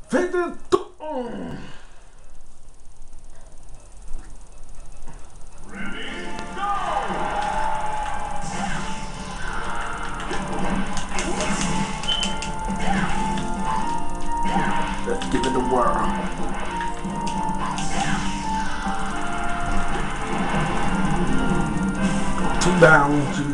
52. Let's give it a whirl. Two down.